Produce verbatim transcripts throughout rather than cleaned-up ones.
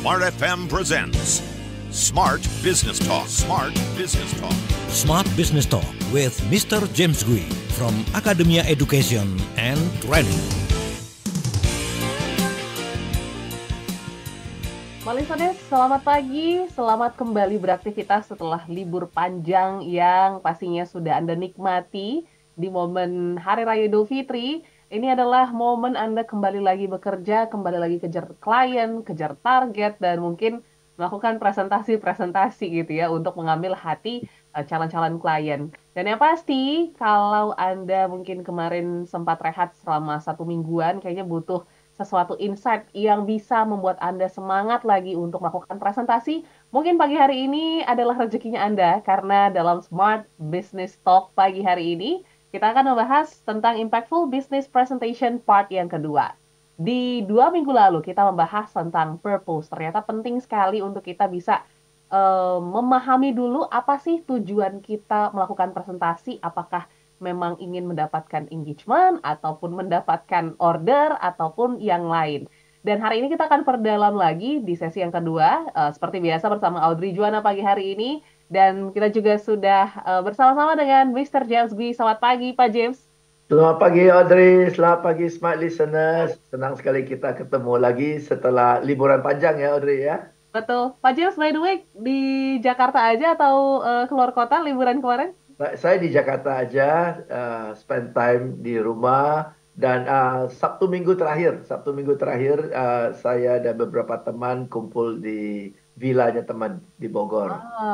Smart F M presents Smart Business Talk. Smart Business Talk. Smart Business Talk with Mister James Gui from Academia Education and Training. Listeners, selamat pagi, selamat kembali beraktivitas setelah libur panjang yang pastinya sudah Anda nikmati di momen Hari Raya Idul Fitri. Ini adalah momen Anda kembali lagi bekerja, kembali lagi kejar klien, kejar target, dan mungkin melakukan presentasi-presentasi gitu ya untuk mengambil hati uh, calon-calon klien. Dan yang pasti, kalau Anda mungkin kemarin sempat rehat selama satu mingguan, kayaknya butuh sesuatu insight yang bisa membuat Anda semangat lagi untuk melakukan presentasi. Mungkin pagi hari ini adalah rezekinya Anda, karena dalam Smart Business Talk pagi hari ini, kita akan membahas tentang Impactful Business Presentation part yang kedua. Di dua minggu lalu kita membahas tentang purpose. Ternyata penting sekali untuk kita bisa uh, memahami dulu apa sih tujuan kita melakukan presentasi. Apakah memang ingin mendapatkan engagement, ataupun mendapatkan order, ataupun yang lain. Dan hari ini kita akan perdalam lagi di sesi yang kedua. Uh, seperti biasa bersama Audrey Juwana pagi hari ini. Dan kita juga sudah uh, bersama-sama dengan Mister James Gui. Selamat pagi, Pak James. Selamat pagi, Audrey. Selamat pagi, Smart Listeners. Senang sekali kita ketemu lagi setelah liburan panjang ya, Audrey ya. Betul. Pak James, by the way, di Jakarta aja atau uh, keluar kota liburan kemarin? Saya di Jakarta aja, uh, spend time di rumah. Dan uh, Sabtu minggu terakhir, Sabtu minggu terakhir uh, saya dan beberapa teman kumpul di vilanya teman di Bogor.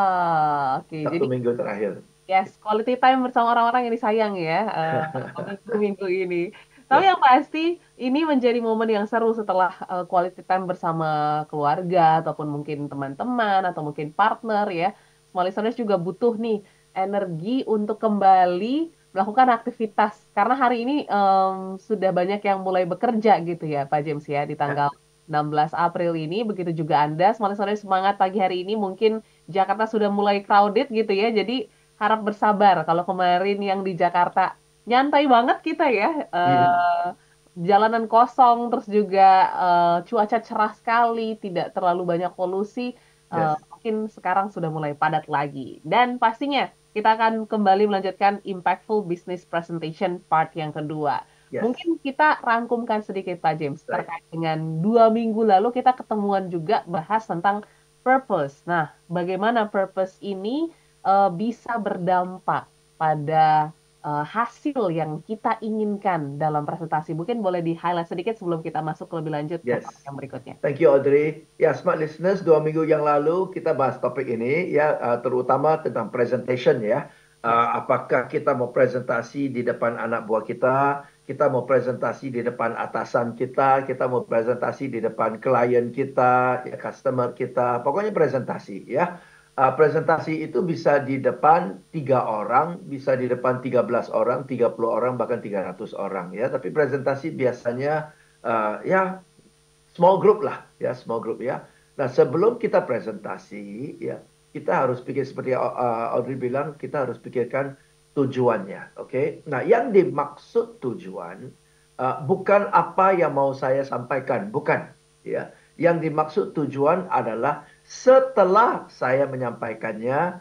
Ah, oke. Okay. Sabtu Jadi, minggu terakhir. Yes, quality time bersama orang-orang yang disayang ya uh, minggu-minggu ini. Tapi yang pasti ini menjadi momen yang seru setelah uh, quality time bersama keluarga ataupun mungkin teman-teman atau mungkin partner ya. Small listeners juga butuh nih energi untuk kembali melakukan aktivitas. Karena hari ini um, sudah banyak yang mulai bekerja gitu ya Pak James ya di tanggal enam belas April ini. Begitu juga Anda, small listeners, semangat pagi hari ini. Mungkin Jakarta sudah mulai crowded gitu ya. Jadi harap bersabar. Kalau kemarin yang di Jakarta nyantai banget kita ya. Uh, jalanan kosong, terus juga uh, cuaca cerah sekali, tidak terlalu banyak polusi. Uh, yes. Mungkin sekarang sudah mulai padat lagi. Dan pastinya kita akan kembali melanjutkan Impactful Business Presentation part yang kedua. Yes. Mungkin kita rangkumkan sedikit Pak James. Right. Terkait dengan dua minggu lalu kita ketemuan juga bahas tentang purpose. Nah, bagaimana purpose ini uh, bisa berdampak pada uh, hasil yang kita inginkan dalam presentasi. Mungkin boleh di-highlight sedikit sebelum kita masuk lebih lanjut yes. ke part yang berikutnya. Thank you, Audrey. Ya, Smart Listeners, dua minggu yang lalu kita bahas topik ini, ya, uh, terutama tentang presentation ya. Uh, apakah kita mau presentasi di depan anak buah kita, kita mau presentasi di depan atasan kita, kita mau presentasi di depan klien kita, ya, customer kita, pokoknya presentasi ya. Uh, presentasi itu bisa di depan tiga orang, bisa di depan tiga belas orang, tiga puluh orang, bahkan tiga ratus orang ya. Tapi presentasi biasanya uh, ya small group lah, ya small group ya. Nah, sebelum kita presentasi ya, kita harus pikir seperti uh, Audrey bilang, kita harus pikirkan tujuannya, oke? Okay? Nah, yang dimaksud tujuan uh, bukan apa yang mau saya sampaikan, bukan ya. Yang dimaksud tujuan adalah setelah saya menyampaikannya,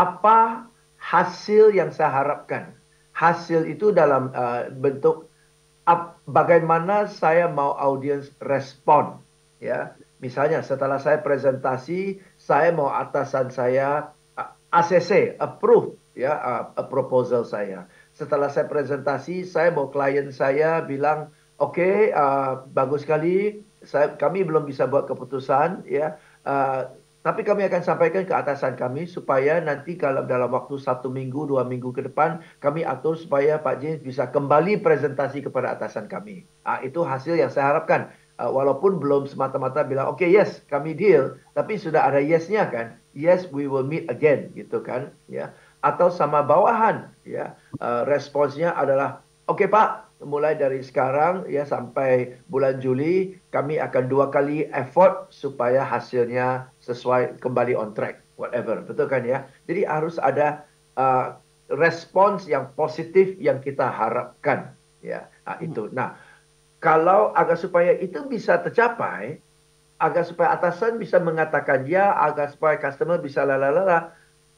apa hasil yang saya harapkan. Hasil itu dalam uh, bentuk up, bagaimana saya mau audiens respon. Ya, misalnya setelah saya presentasi, saya mau atasan saya uh, A C C, approve ya uh, a proposal saya. Setelah saya presentasi, saya mau klien saya bilang, oke, okay, uh, bagus sekali. Saya, kami belum bisa buat keputusan, ya. Uh, tapi kami akan sampaikan ke atasan kami supaya nanti kalau dalam waktu satu minggu, dua minggu ke depan, kami atur supaya Pak James bisa kembali presentasi kepada atasan kami. Uh, itu hasil yang saya harapkan. Uh, walaupun belum semata-mata bilang, oke, okay, yes, kami deal, tapi sudah ada yes-nya kan. Yes, we will meet again, gitu kan, ya. Atau sama bawahan, ya. Uh, responsnya adalah, oke okay, Pak, mulai dari sekarang ya sampai bulan Juli kami akan dua kali effort supaya hasilnya sesuai, kembali on track, whatever, betul kan ya? Jadi harus ada uh, respons yang positif yang kita harapkan, ya. Nah, itu. Nah, kalau agar supaya itu bisa tercapai, agar supaya atasan bisa mengatakan ya, agar supaya customer bisa lalala.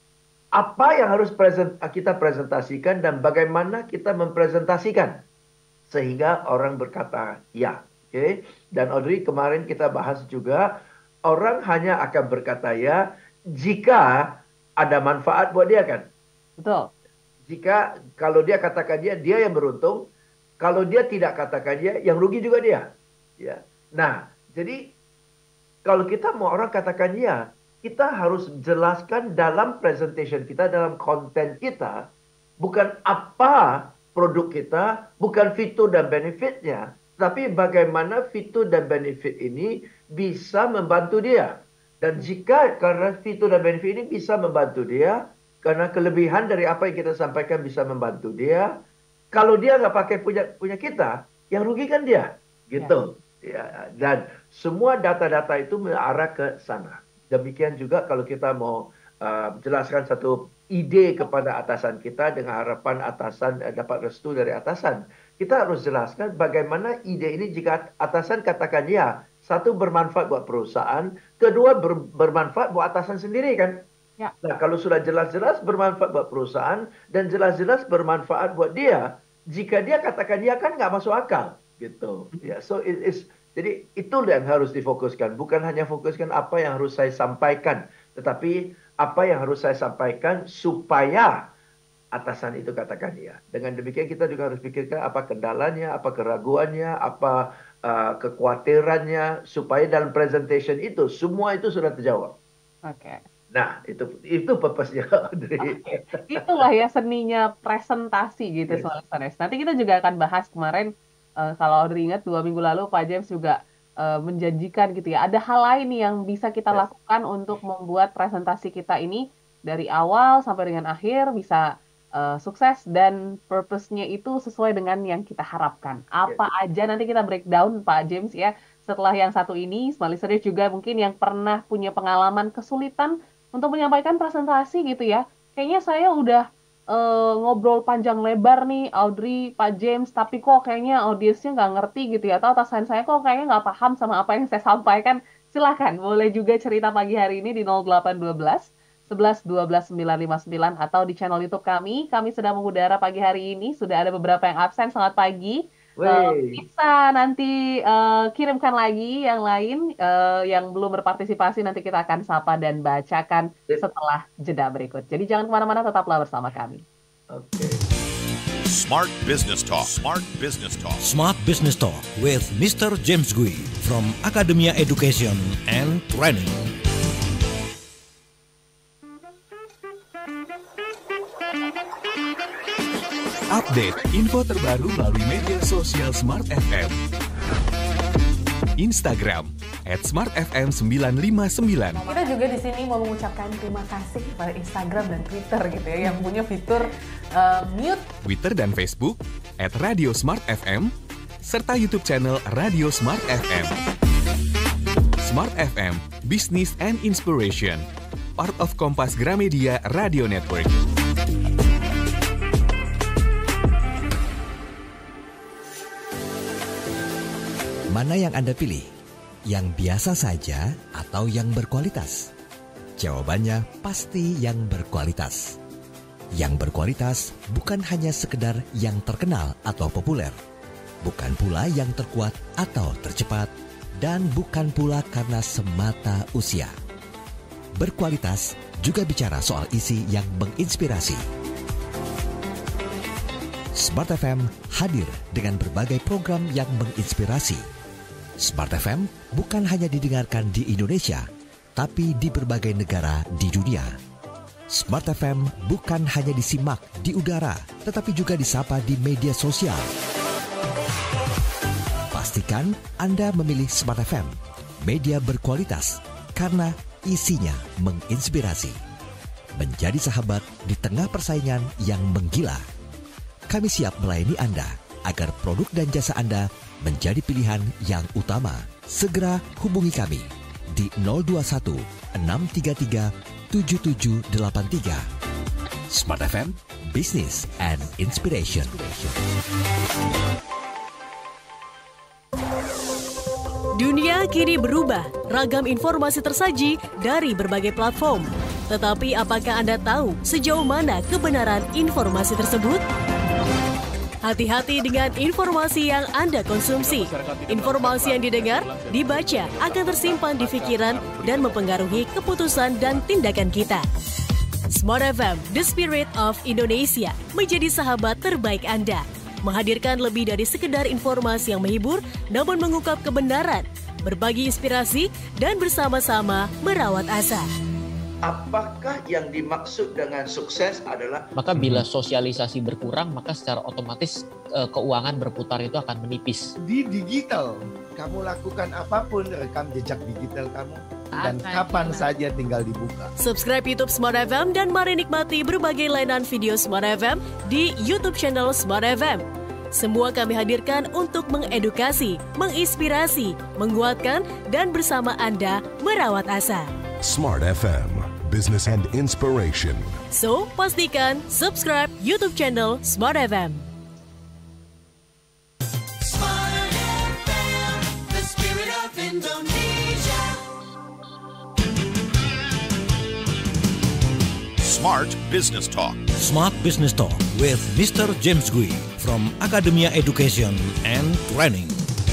Apa yang harus present, kita presentasikan dan bagaimana kita mempresentasikan sehingga orang berkata ya. Okay? Dan Audrey, kemarin kita bahas juga, orang hanya akan berkata ya jika ada manfaat buat dia kan. Betul. Jika kalau dia katakan dia, dia yang beruntung. Kalau dia tidak katakan dia, yang rugi juga dia. Ya. Nah, jadi kalau kita mau orang katakan ya, kita harus jelaskan dalam presentation kita, dalam konten kita, bukan apa produk kita, bukan fitur dan benefitnya, tapi bagaimana fitur dan benefit ini bisa membantu dia. Dan jika karena fitur dan benefit ini bisa membantu dia, karena kelebihan dari apa yang kita sampaikan bisa membantu dia, kalau dia nggak pakai punya punya kita, yang rugi kan dia, gitu. Ya. Ya. Dan semua data-data itu mengarah ke sana. Demikian juga kalau kita mau uh, jelaskan satu ide kepada atasan kita dengan harapan atasan uh, dapat restu dari atasan. Kita harus jelaskan bagaimana ide ini jika atasan katakan ya, satu bermanfaat buat perusahaan, kedua ber, bermanfaat buat atasan sendiri kan. Ya. Nah kalau sudah jelas-jelas bermanfaat buat perusahaan dan jelas-jelas bermanfaat buat dia, jika dia katakan ya kan nggak masuk akal gitu. Ya, so it is. Jadi itu yang harus difokuskan. Bukan hanya fokuskan apa yang harus saya sampaikan. Tetapi apa yang harus saya sampaikan supaya atasan itu katakan ya. Dengan demikian kita juga harus pikirkan apa kendalanya, apa keraguannya, apa uh, kekhawatirannya. Supaya dalam presentation itu, semua itu sudah terjawab. Oke. Okay. Nah, itu itu purpose-nya. Okay. Itulah ya seninya presentasi gitu. Yes. Soalnya. Nanti kita juga akan bahas kemarin. Uh, kalau Audrey ingat dua minggu lalu Pak James juga uh, menjanjikan gitu ya. Ada hal lain yang bisa kita yes. lakukan untuk membuat presentasi kita ini dari awal sampai dengan akhir bisa uh, sukses dan purpose-nya itu sesuai dengan yang kita harapkan. Apa yes. aja nanti kita breakdown Pak James ya. Setelah yang satu ini, Smart Listeners juga mungkin yang pernah punya pengalaman kesulitan untuk menyampaikan presentasi gitu ya. Kayaknya saya udah Uh, ngobrol panjang lebar nih Audrey, Pak James, tapi kok kayaknya audiensnya nggak ngerti gitu ya, atau atasan saya kok kayaknya nggak paham sama apa yang saya sampaikan. Silakan, boleh juga cerita pagi hari ini di nol delapan satu dua sebelas dua belas sembilan lima sembilan atau di channel YouTube kami. Kami sedang mengudara pagi hari ini, sudah ada beberapa yang absen, selamat pagi. Uh, bisa nanti uh, kirimkan lagi yang lain uh, yang belum berpartisipasi, nanti kita akan sapa dan bacakan setelah jeda berikut. Jadi jangan kemana-mana, tetaplah bersama kami. Oke. Okay. Smart Business Talk. Smart Business Talk. Smart Business Talk with mister James Gui from Academia Education and Training. Update info terbaru melalui media sosial Smart F M. Instagram at smart f m sembilan lima sembilan. Kita juga di sini mau mengucapkan terima kasih kepada Instagram dan Twitter gitu ya yang punya fitur uh, mute. Twitter dan Facebook at Radio Smart F M serta YouTube channel Radio Smart F M. Smart F M, Business and Inspiration, part of Kompas Gramedia Radio Network. Mana yang Anda pilih? Yang biasa saja atau yang berkualitas? Jawabannya pasti yang berkualitas. Yang berkualitas bukan hanya sekedar yang terkenal atau populer. Bukan pula yang terkuat atau tercepat. Dan bukan pula karena semata usia. Berkualitas juga bicara soal isi yang menginspirasi. Smart F M hadir dengan berbagai program yang menginspirasi. Smart F M bukan hanya didengarkan di Indonesia, tapi di berbagai negara di dunia. Smart F M bukan hanya disimak di udara, tetapi juga disapa di media sosial. Pastikan Anda memilih Smart F M, media berkualitas, karena isinya menginspirasi. Menjadi sahabat di tengah persaingan yang menggila. Kami siap melayani Anda agar produk dan jasa Anda menjadi pilihan yang utama. Segera hubungi kami di nol dua satu enam tiga tiga tujuh tujuh delapan tiga. Smart F M, Business and Inspiration. Dunia kini berubah, ragam informasi tersaji dari berbagai platform. Tetapi apakah Anda tahu sejauh mana kebenaran informasi tersebut? Hati-hati dengan informasi yang Anda konsumsi. Informasi yang didengar, dibaca akan tersimpan di pikiran dan mempengaruhi keputusan dan tindakan kita. Smart F M, The Spirit of Indonesia, menjadi sahabat terbaik Anda. Menghadirkan lebih dari sekedar informasi yang menghibur, namun mengungkap kebenaran, berbagi inspirasi, dan bersama-sama merawat asa. Apakah yang dimaksud dengan sukses adalah? Maka bila sosialisasi berkurang, maka secara otomatis e, keuangan berputar itu akan menipis. Di digital, kamu lakukan apapun, rekam jejak digital kamu, dan kapan saja tinggal dibuka. Subscribe YouTube Smart F M dan mari nikmati berbagai layanan video Smart F M di YouTube channel Smart F M. Semua kami hadirkan untuk mengedukasi, menginspirasi, menguatkan, dan bersama Anda merawat asa. Smart F M, Business and Inspiration. So, pastikan subscribe YouTube channel Smart F M. Smart F M, the spirit of Indonesia. Smart Business Talk. Smart Business Talk with Mister James Gui from Academia Education and Training.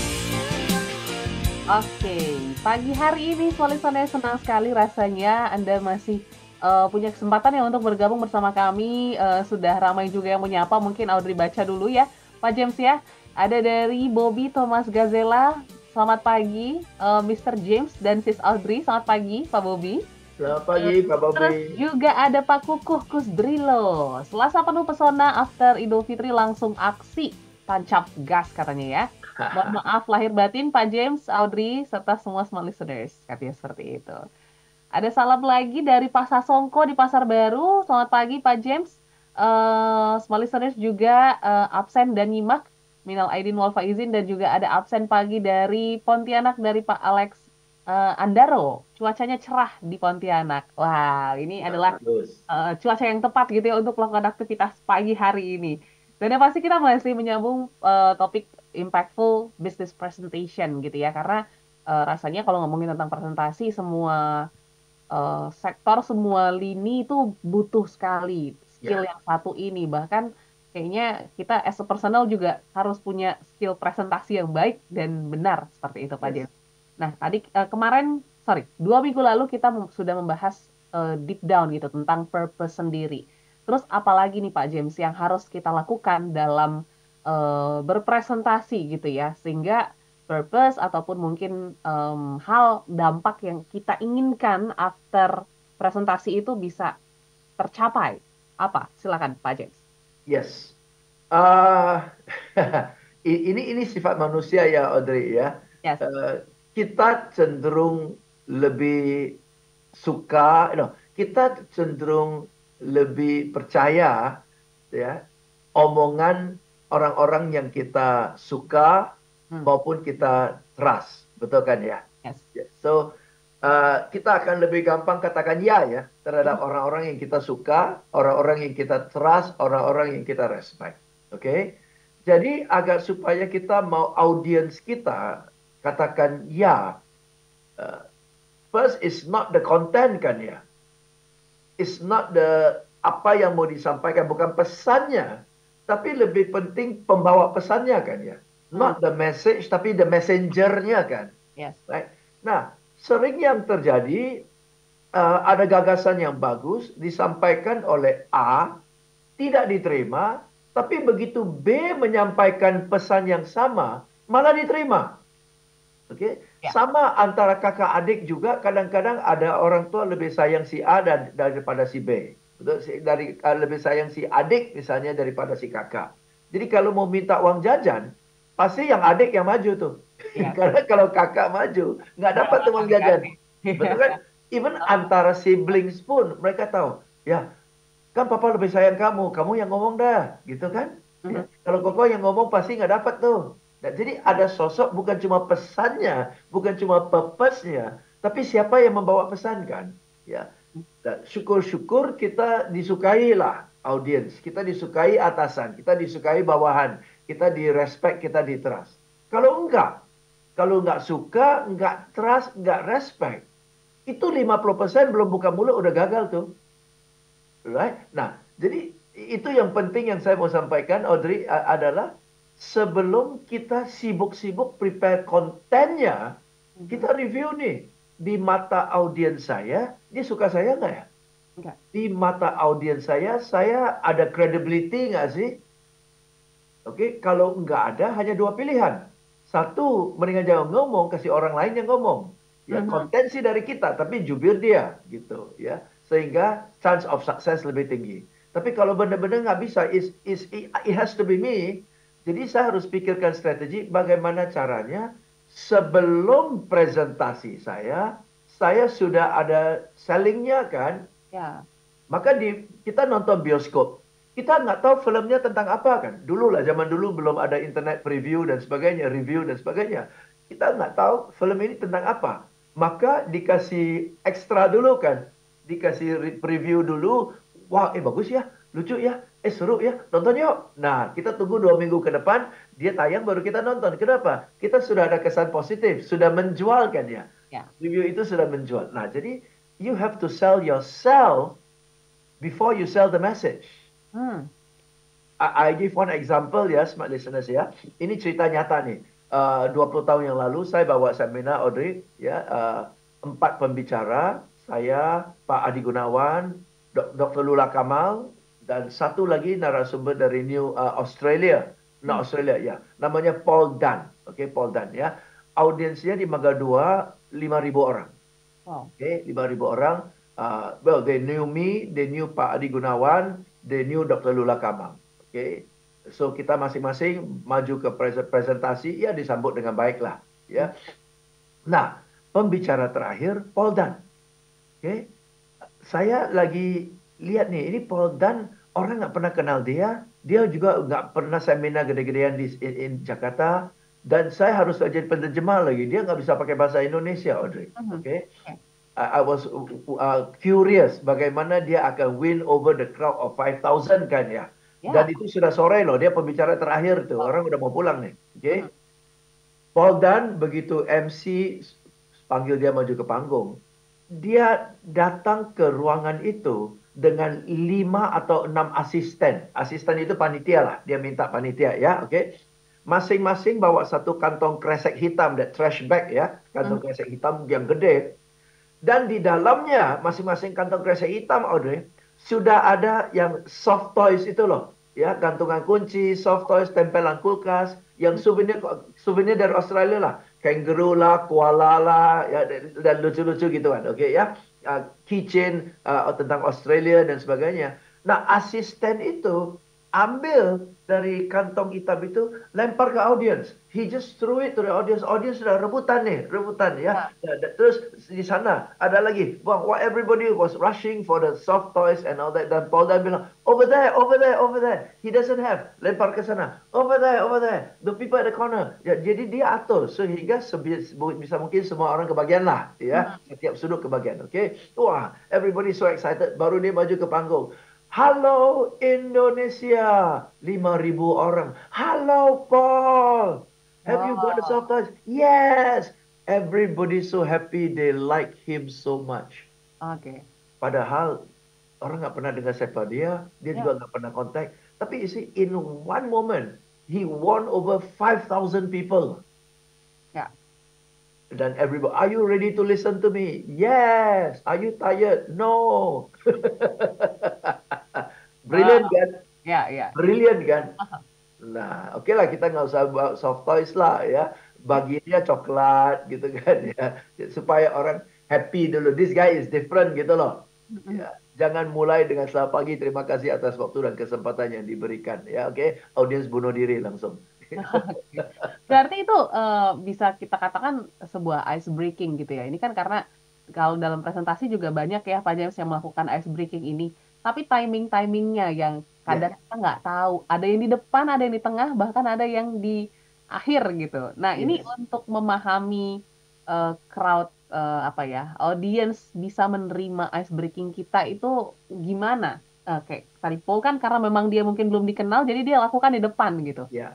Oke, pagi hari ini Listeners senang sekali rasanya Anda masih uh, punya kesempatan ya untuk bergabung bersama kami. Uh, sudah ramai juga yang menyapa, mungkin Audrey baca dulu ya Pak James ya. Ada dari Bobby Thomas Gazela, selamat pagi. uh, Mister James dan Sis Audrey, selamat pagi Pak Bobby. Selamat pagi Pak Bobby. Terus juga ada Pak Kukuh Kusdrilo. Selasa penuh pesona after Idul Fitri langsung aksi tancap gas katanya ya. Mohon maaf lahir batin Pak James, Audrey, serta semua smart listeners. Katanya seperti itu. Ada salam lagi dari Pak Sasongko di Pasar Baru. Selamat pagi Pak James. Uh, smart listeners juga uh, absen dan nyimak. Minal Aidin wal Faizin, dan juga ada absen pagi dari Pontianak dari Pak Alex uh, Andaro. Cuacanya cerah di Pontianak. Wah, ini adalah uh, cuaca yang tepat gitu ya untuk melakukan aktivitas pagi hari ini. Dan yang pasti kita masih menyambung uh, topik impactful business presentation gitu ya, karena uh, rasanya kalau ngomongin tentang presentasi semua uh, sektor, semua lini itu butuh sekali skill yeah. yang satu ini. Bahkan kayaknya kita as a personal juga harus punya skill presentasi yang baik dan benar seperti itu Pak James. Nah tadi uh, kemarin sorry dua minggu lalu kita mem- sudah membahas uh, deep down gitu tentang purpose sendiri. Terus apalagi nih Pak James yang harus kita lakukan dalam Uh, berpresentasi gitu ya, sehingga purpose ataupun mungkin um, hal dampak yang kita inginkan after presentasi itu bisa tercapai. Apa? Silakan Pak James. Yes. Uh, ini ini sifat manusia ya Audrey ya. Yes. Uh, kita cenderung lebih suka, no, kita cenderung lebih percaya ya omongan orang-orang yang kita suka hmm. maupun kita trust, betul kan ya? Yes. So uh, kita akan lebih gampang katakan ya ya terhadap hmm. orang-orang yang kita suka, orang-orang yang kita trust, orang-orang yang kita respect. Oke? Okay? Jadi agar supaya kita mau audiens kita katakan ya, uh, first is not the content kan ya, it's not the apa yang mau disampaikan, bukan pesannya. Tapi lebih penting pembawa pesannya kan ya. Not the message, tapi the messenger-nya kan. Yes. Right? Nah, sering yang terjadi, uh, ada gagasan yang bagus, disampaikan oleh A, tidak diterima, tapi begitu B menyampaikan pesan yang sama, malah diterima. Oke? Okay? Yeah. Sama antara kakak adik juga, kadang-kadang ada orang tua lebih sayang si A dan, daripada si B. Betul, dari uh, lebih sayang si adik misalnya daripada si kakak. Jadi kalau mau minta uang jajan, pasti yang adik yang maju tuh. Ya. Karena kalau kakak maju, nggak dapat tuh uang jajan. Betul kan? Even antara siblings pun mereka tahu, ya kan papa lebih sayang kamu, kamu yang ngomong dah, gitu kan? Mm-hmm. Ya. Kalau koko yang ngomong pasti nggak dapat tuh. Nah, jadi ada sosok bukan cuma pesannya, bukan cuma purpose-nya, tapi siapa yang membawa pesan kan? Ya. Dan syukur-syukur kita disukai lah audiens, kita disukai atasan, kita disukai bawahan, kita direspek, kita ditrust. Kalau enggak, Kalau nggak suka, nggak trust, nggak respect, itu lima puluh persen belum buka mulut udah gagal tuh. Right? Nah, jadi itu yang penting yang saya mau sampaikan, Audrey, a- adalah sebelum kita sibuk-sibuk prepare kontennya, kita review nih. Di mata audiens saya, dia suka saya nggak ya? Enggak. Di mata audiens saya, saya ada credibility nggak sih? Oke, kalau nggak ada, hanya dua pilihan. Satu, mendingan jangan ngomong, kasih orang lain yang ngomong. Ya, Mhm. konten sih dari kita, tapi jubir dia, gitu ya. Sehingga chance of success lebih tinggi. Tapi kalau benar-benar nggak bisa, is, is, it has to be me. Jadi saya harus pikirkan strategi bagaimana caranya sebelum presentasi saya, saya sudah ada sellingnya kan. Ya. Maka di, kita nonton bioskop. Kita nggak tahu filmnya tentang apa kan. Dulu lah, zaman dulu belum ada internet preview dan sebagainya, review dan sebagainya. Kita nggak tahu film ini tentang apa. Maka dikasih ekstra dulu kan. Dikasih re- preview dulu. Wah, eh bagus ya, lucu ya, eh seru ya, nonton yuk. Nah, kita tunggu dua minggu ke depan, dia tayang baru kita nonton. Kenapa? Kita sudah ada kesan positif, sudah menjual kan ya. Ya. Review itu sudah menjual. Nah, jadi you have to sell yourself before you sell the message. Hmm. I, I give one example ya, smart listeners ya. Ini cerita nyata nih. Uh, dua puluh tahun yang lalu saya bawa seminar, Audrey, ya, uh, empat pembicara, saya, Pak Adi Gunawan, Dok- Doktor Lula Kamal, dan satu lagi narasumber dari New uh, Australia, no Australia ya, namanya Paul Dunn, oke, Paul Dunn ya. Audiensnya di Mangga Dua lima ribu orang. Wow. Oke, lima ribu orang. Uh, well, they knew me, they knew Pak Adi Gunawan, they knew Doktor Lula Kamal. Oke, so kita masing-masing maju ke pres- presentasi, ya disambut dengan baik lah. Ya. Nah, pembicara terakhir Paul Dunn. Oke, saya lagi lihat nih, ini Paul Dunn, orang nggak pernah kenal dia, dia juga nggak pernah seminar gede-gedean di in, in Jakarta, dan saya harus jadi penerjemah lagi, dia nggak bisa pakai bahasa Indonesia, Audrey. Mhm. Oke, I, I was uh, curious bagaimana dia akan win over the crowd of five thousand kan ya. Ya. Dan itu sudah sore loh, dia pembicara terakhir tuh, orang udah mau pulang nih. Oke, Paul Dunn begitu M C panggil dia maju ke panggung, dia datang ke ruangan itu dengan lima atau enam asisten. Asisten itu panitia lah, dia minta panitia ya, oke. Masing-masing bawa satu kantong kresek hitam, that trash bag ya, kantong kresek hitam yang gede. Dan di dalamnya masing-masing kantong kresek hitam, Audrey, sudah ada yang soft toys itu loh, ya, gantungan kunci, soft toys, tempelan kulkas, yang souvenir souvenir dari Australia lah, kangaroo lah, koala lah, ya, dan lucu-lucu gitu kan, oke ya, uh, keychain uh, tentang Australia dan sebagainya. Nah, asisten itu ambil dari kantong hitam itu, lempar ke audience. He just threw it to the audience. Audience sudah rebutan nih, rebutan ya. Ya, da- Terus di sana ada lagi, wah, wah, everybody was rushing for the soft toys and all that. Dan Paul Dan bilang, over there, over there, over there. He doesn't have. Lempar ke sana. Over there, over there. The people at the corner. Ya, jadi dia atur sehingga sebi- bisa mungkin semua orang kebagian lah, ya. Setiap sudut kebagian, oke. Wah, everybody so excited. Baru dia maju ke panggung. Halo Indonesia, lima ribu orang. Halo Paul, have you got the soft toys? Yes. Everybody so happy, they like him so much. Oke. Padahal orang nggak pernah dengar siapa dia, dia Ya. juga nggak pernah kontak. Tapi you see, in one moment, he won over five thousand people. Ya. Dan everybody, are you ready to listen to me? Yes. Are you tired? No. Brilliant Wow. kan? Ya, ya. Brilliant kan? Nah, oke lah, kita nggak usah bawa soft toys lah ya. Bagi dia coklat gitu kan ya. Supaya orang happy dulu. This guy is different gitu loh. Ya, jangan mulai dengan selamat pagi, terima kasih atas waktu dan kesempatan yang diberikan. Ya, oke. Audiens bunuh diri langsung. Oke. Berarti itu eh, bisa kita katakan sebuah ice breaking gitu ya. Ini kan karena kalau dalam presentasi juga banyak ya Pak James yang melakukan ice breaking ini. Tapi timing-timingnya yang kadang kita nggak tahu. Ada yang di depan, ada yang di tengah, bahkan ada yang di akhir gitu. Nah, ini Yes. untuk memahami eh, crowd eh, apa ya, audience bisa menerima ice breaking kita itu gimana? Eh, kayak tadi Paul kan karena memang dia mungkin belum dikenal, jadi dia lakukan di depan gitu. Ya.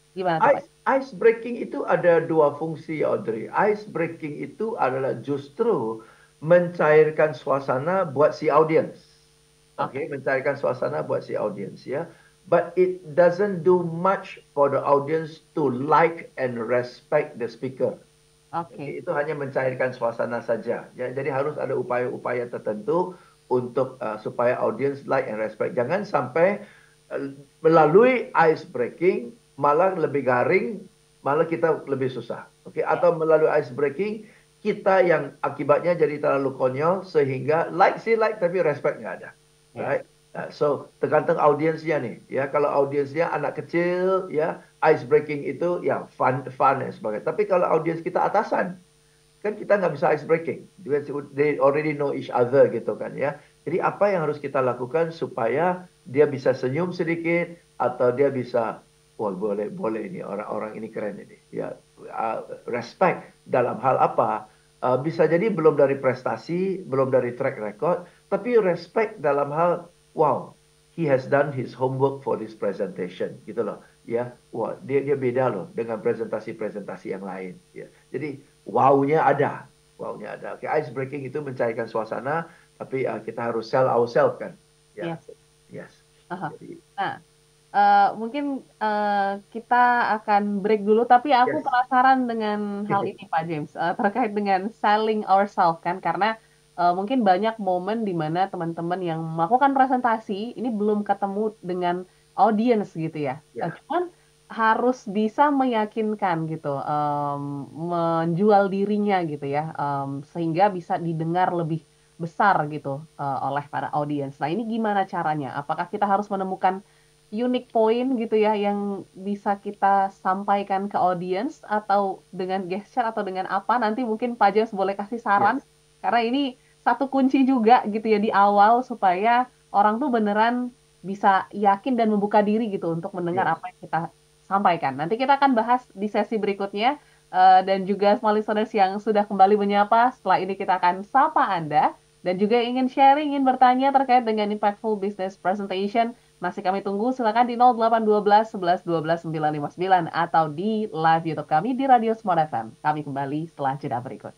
Gimana tuh, Pak? Ice, ice breaking itu ada dua fungsi, Audrey. Ice breaking itu adalah justru mencairkan suasana buat si audience. Oke, okay? Mencairkan suasana buat si audience ya. But it doesn't do much for the audience to like and respect the speaker. Oke. Okay. Okay? Itu hanya mencairkan suasana saja. Ya, jadi harus ada upaya-upaya tertentu untuk uh, supaya audience like and respect. Jangan sampai uh, melalui ice breaking malah lebih garing, malah kita lebih susah. Oke, okay? Atau melalui ice breaking kita yang akibatnya jadi terlalu konyol sehingga like sih like tapi respect nggak ada. Right? Uh, so tergantung audiensnya nih. Ya, kalau audiensnya anak kecil, ya ice breaking itu ya fun, fun dan sebagainya. Tapi kalau audiens kita atasan, kan kita nggak bisa ice breaking. They already know each other gitu kan ya. Jadi apa yang harus kita lakukan supaya dia bisa senyum sedikit atau dia bisa, wah boleh boleh ini orang-orang ini keren ini. Ya, uh, respect dalam hal apa? Uh, bisa jadi belum dari prestasi, belum dari track record, tapi respect dalam hal, wow, he has done his homework for this presentation, gitu loh, ya, wah dia dia beda loh dengan presentasi-presentasi yang lain, ya. Jadi wow-nya ada, wow-nya ada. Oke, ice breaking itu mencairkan suasana, tapi uh, kita harus sell ourselves kan, ya, yes. yes. Uh-huh. Jadi, nah. Uh, mungkin uh, kita akan break dulu, tapi aku yes. penasaran dengan hal ini Pak James, uh, terkait dengan selling ourselves kan, karena uh, mungkin banyak momen di mana teman-teman yang melakukan presentasi ini belum ketemu dengan audience gitu ya, yeah. uh, cuman harus bisa meyakinkan gitu, um, menjual dirinya gitu ya, um, sehingga bisa didengar lebih besar gitu uh, oleh para audience. Nah ini gimana caranya? Apakah kita harus menemukan unique point gitu ya yang bisa kita sampaikan ke audience atau dengan gesture atau dengan apa, nanti mungkin Pak James boleh kasih saran, yes. karena ini satu kunci juga gitu ya di awal supaya orang tuh beneran bisa yakin dan membuka diri gitu untuk mendengar yes. apa yang kita sampaikan. Nanti kita akan bahas di sesi berikutnya, uh, dan juga small listeners yang sudah kembali menyapa, setelah ini kita akan sapa Anda dan juga ingin sharing, ingin bertanya terkait dengan Impactful Business Presentation. Masih kami tunggu, silakan di nol delapan satu dua sebelas dua belas sembilan lima sembilan atau di live YouTube kami di Radio Smart F M. Kami kembali setelah jeda berikut.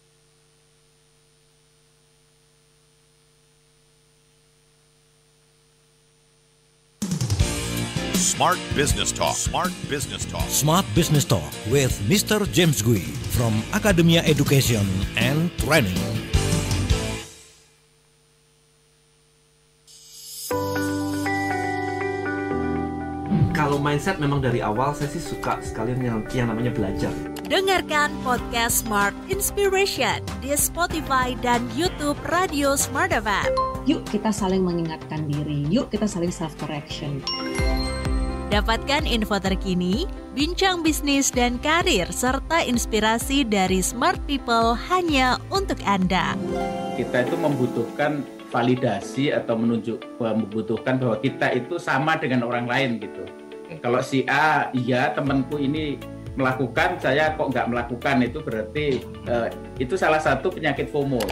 Smart Business Talk. Smart Business Talk. Smart Business Talk with Mister James Gui from Academia Education and Training. Kalau mindset memang dari awal saya sih suka sekalian yang, yang namanya belajar. Dengarkan podcast Smart Inspiration di Spotify dan YouTube Radio Smart F M. Yuk kita saling mengingatkan diri, yuk kita saling self-correction. Dapatkan info terkini, bincang bisnis dan karir, serta inspirasi dari smart people hanya untuk Anda. Kita itu membutuhkan validasi atau menunjuk membutuhkan bahwa kita itu sama dengan orang lain gitu. Kalau si A, iya temanku ini melakukan, saya kok nggak melakukan, itu berarti uh, itu salah satu penyakit FOMO.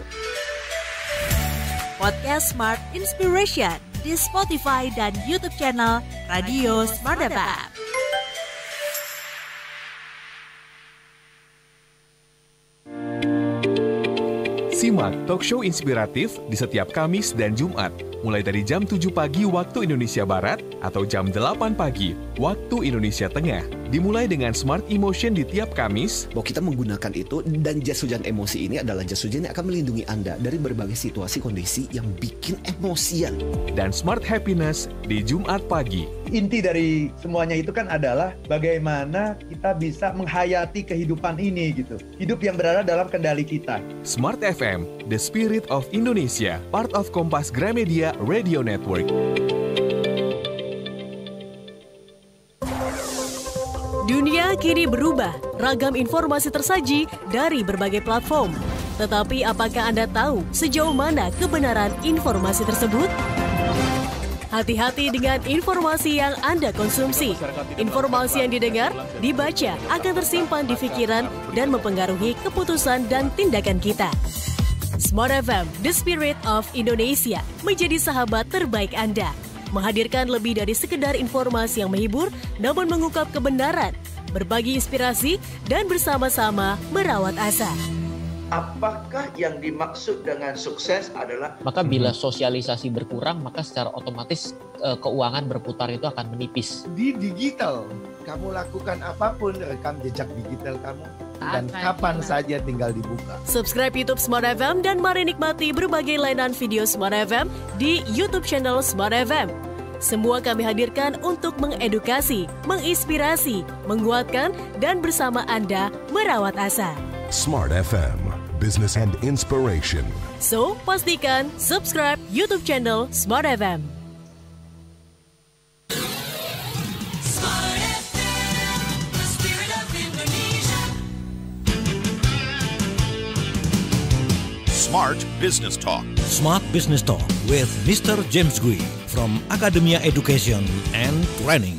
Podcast Smart Inspiration di Spotify dan YouTube channel Radio Smart F M. Simak talk show inspiratif di setiap Kamis dan Jumat, mulai dari jam tujuh pagi waktu Indonesia Barat atau jam delapan pagi waktu Indonesia Tengah. Dimulai dengan Smart Emotion di tiap Kamis. Bahwa kita menggunakan itu, dan jas hujan emosi ini adalah jas hujan yang akan melindungi Anda dari berbagai situasi kondisi yang bikin emosian. Dan Smart Happiness di Jumat pagi. Inti dari semuanya itu kan adalah bagaimana kita bisa menghayati kehidupan ini gitu. Hidup yang berada dalam kendali kita. Smart F M, the spirit of Indonesia, part of Kompas Gramedia Radio Network. Dunia kini berubah, ragam informasi tersaji dari berbagai platform. Tetapi apakah Anda tahu sejauh mana kebenaran informasi tersebut? Hati-hati dengan informasi yang Anda konsumsi. Informasi yang didengar, dibaca akan tersimpan di pikiran dan mempengaruhi keputusan dan tindakan kita. Smart F M, the spirit of Indonesia, menjadi sahabat terbaik Anda. Menghadirkan lebih dari sekedar informasi yang menghibur, namun mengungkap kebenaran, berbagi inspirasi, dan bersama-sama merawat asa. Apakah yang dimaksud dengan sukses adalah Maka bila sosialisasi berkurang, maka secara otomatis eh, keuangan berputar itu akan menipis. Di digital, kamu lakukan apapun, rekam jejak digital kamu. Dan kapan saja tinggal dibuka. Subscribe YouTube Smart F M dan mari nikmati berbagai layanan video Smart F M di YouTube channel Smart F M. Semua kami hadirkan untuk mengedukasi, menginspirasi, menguatkan, dan bersama Anda merawat asa. Smart F M, Business and Inspiration. So, pastikan subscribe YouTube channel Smart F M. Smart F M, the spirit of Indonesia. Smart Business Talk. Smart Business Talk with Mister James Gui from Academia Education and Training.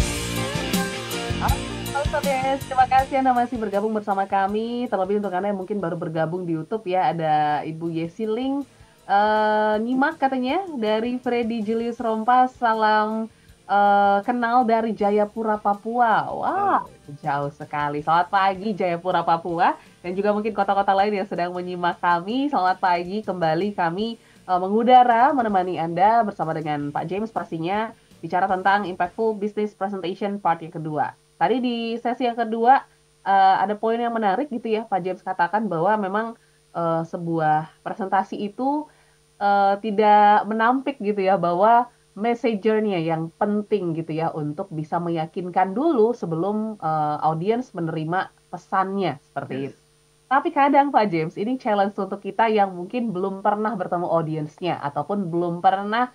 Halo Sobat, terima kasih Anda masih bergabung bersama kami. Terlebih untuk Anda yang mungkin baru bergabung di YouTube ya, ada Ibu Yesi Ling uh, nyimak katanya dari Freddy Julius Rompas. Salam uh, kenal dari Jayapura, Papua. Wah, jauh sekali. Selamat pagi Jayapura, Papua. Dan juga mungkin kota-kota lain yang sedang menyimak kami. Selamat pagi, kembali kami uh, mengudara menemani Anda bersama dengan Pak James pastinya bicara tentang Impactful Business Presentation part yang kedua. Tadi di sesi yang kedua uh, ada poin yang menarik gitu ya, Pak James katakan bahwa memang uh, sebuah presentasi itu uh, tidak menampik gitu ya, bahwa messenger-nya yang penting gitu ya untuk bisa meyakinkan dulu sebelum uh, audiens menerima pesannya seperti Yes. itu. Tapi kadang Pak James, ini challenge untuk kita yang mungkin belum pernah bertemu audiensnya ataupun belum pernah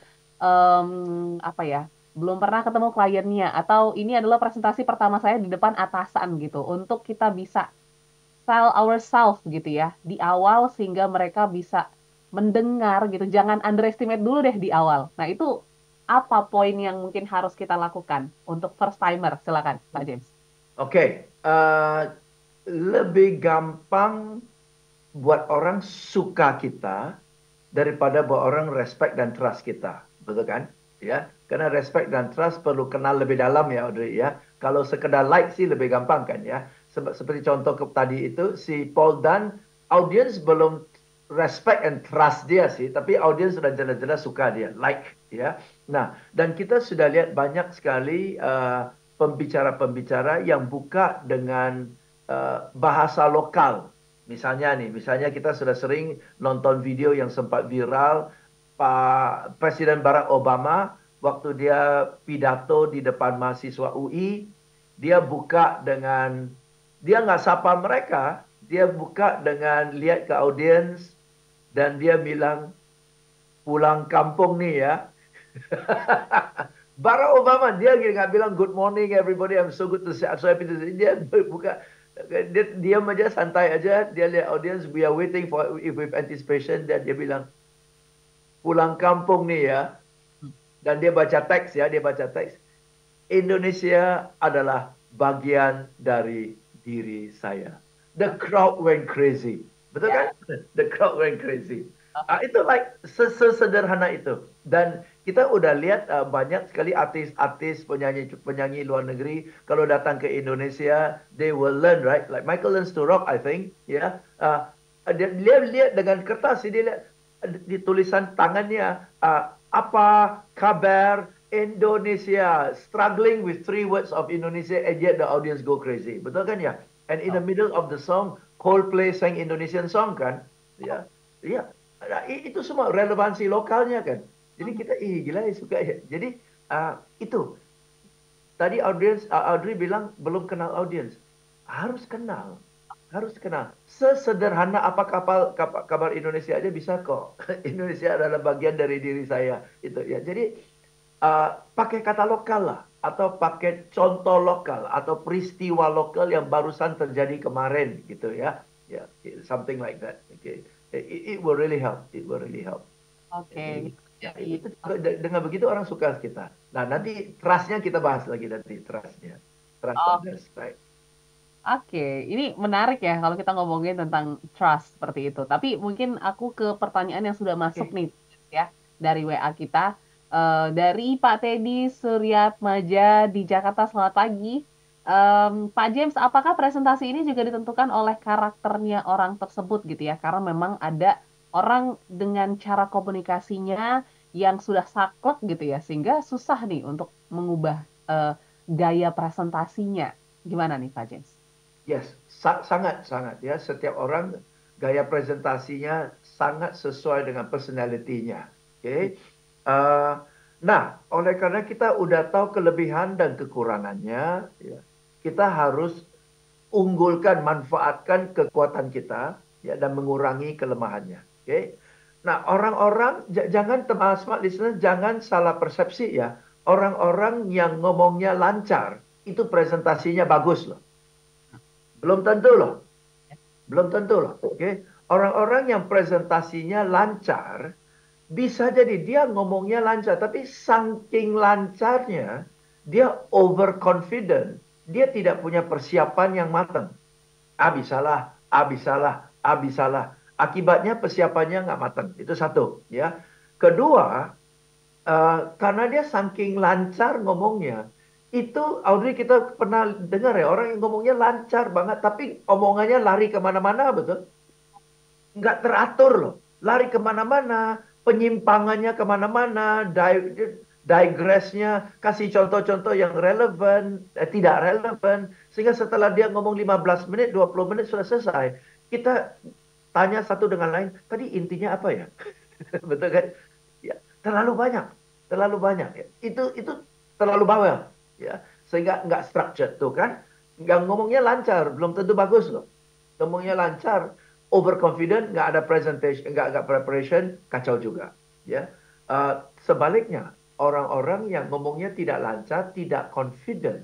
um, apa ya, belum pernah ketemu kliennya, atau ini adalah presentasi pertama saya di depan atasan gitu, untuk kita bisa sell ourselves gitu ya di awal sehingga mereka bisa mendengar gitu. Jangan underestimate dulu deh di awal. Nah, itu apa poin yang mungkin harus kita lakukan untuk first timer? Silakan Pak James. Oke, okay. uh, lebih gampang buat orang suka kita daripada buat orang respect dan trust kita, betul kan? Ya, karena respect dan trust perlu kenal lebih dalam ya, Audrey ya. Kalau sekedar like sih lebih gampang kan ya. Sep- Seperti contoh ke- tadi itu si Paul Dunn, audience belum respect and trust dia sih, tapi audience sudah jelas-jelas suka dia, like ya. Nah, dan kita sudah lihat banyak sekali uh, pembicara-pembicara yang buka dengan uh, bahasa lokal. Misalnya nih, misalnya kita sudah sering nonton video yang sempat viral Pak Presiden Barack Obama waktu dia pidato di depan mahasiswa U I, dia buka dengan, dia nggak sapa mereka, dia buka dengan lihat ke audiens dan dia bilang, pulang kampung nih ya. Barack Obama dia nggak bilang good morning everybody, I'm so good to see, I'm so happy to see. Dia buka, dia diam aja, santai aja, dia lihat audiens, we are waiting for with anticipation, dan dia bilang, pulang kampung nih ya. Dan dia baca teks ya, dia baca teks. Indonesia adalah bagian dari diri saya. The crowd went crazy. Betul kan? The crowd went crazy. Uh, itu like sesederhana itu. Dan kita udah lihat uh, banyak sekali artis-artis, penyanyi-penyanyi luar negeri kalau datang ke Indonesia, they will learn, right? Like Michael learns to rock, I think, ya. Yeah. Uh, dia, dia lihat dengan kertas, dia lihat di tulisan tangannya, uh, apa kabar Indonesia, struggling with three words of Indonesia, and yet the audience go crazy. Betul kan ya? And in the middle of the song, Coldplay sang Indonesian song kan? Ya, ya. Itu semua relevansi lokalnya kan. Jadi kita, ih gila ya, suka ya. Jadi uh, itu. Tadi audience, uh, Audrey bilang belum kenal audience. Harus kenal. Harus kenal. Sesederhana apa kapal, kapal kabar Indonesia aja bisa kok. Indonesia adalah bagian dari diri saya. Itu ya. Jadi uh, pakai kata lokal lah, atau pakai contoh lokal, atau peristiwa lokal yang barusan terjadi kemarin gitu ya. Ya, yeah, something like that. Okay. It, it will really help. It will really help. Oke. Okay. Ya, itu dengan begitu orang suka kita. Nah, nanti trust-nya kita bahas lagi nanti, trust-nya. Trust Oh. others, right? Oke, ini menarik ya kalau kita ngomongin tentang trust seperti itu. Tapi mungkin aku ke pertanyaan yang sudah masuk nih ya dari W A kita. Eh, dari Pak Teddy Suryatmaja di Jakarta, selamat pagi. Um, Pak James, apakah presentasi ini juga ditentukan oleh karakternya orang tersebut gitu ya? Karena memang ada orang dengan cara komunikasinya yang sudah saklek gitu ya, sehingga susah nih untuk mengubah uh, gaya presentasinya. Gimana nih Pak James? Yes, sa- sangat sangat ya. Setiap orang gaya presentasinya sangat sesuai dengan personalitinya. Oke. Okay? Uh, nah, oleh karena kita udah tahu kelebihan dan kekurangannya, ya, kita harus unggulkan, manfaatkan kekuatan kita, ya, dan mengurangi kelemahannya. Oke. Okay? Nah, orang-orang j- jangan teman smart listener jangan salah persepsi ya. Orang-orang yang ngomongnya lancar itu presentasinya bagus loh. Belum tentu loh. Belum tentu loh. Oke. Okay? Orang-orang yang presentasinya lancar bisa jadi dia ngomongnya lancar, tapi saking lancarnya dia overconfident. Dia tidak punya persiapan yang matang. A bisalah, A bisalah, A bisalah. Akibatnya persiapannya nggak matang. Itu satu. Ya. Kedua, uh, karena dia saking lancar ngomongnya, itu Audrey kita pernah dengar ya, orang yang ngomongnya lancar banget, tapi omongannya lari kemana-mana, betul? Nggak teratur loh. Lari kemana-mana, penyimpangannya kemana-mana, di- digressnya, kasih contoh-contoh yang relevan, eh, tidak relevan. Sehingga setelah dia ngomong lima belas menit, dua puluh menit sudah selesai. Kita tanya satu dengan lain, tadi intinya apa ya? Betul kan? Ya, terlalu banyak. Terlalu banyak. Ya. Itu itu terlalu bawel. Ya, sehingga nggak structured tuh kan, nggak ngomongnya lancar, belum tentu bagus loh. Ngomongnya lancar, overconfident, nggak ada presentation, nggak nggak preparation, kacau juga. Ya, uh, sebaliknya orang-orang yang ngomongnya tidak lancar, tidak confident,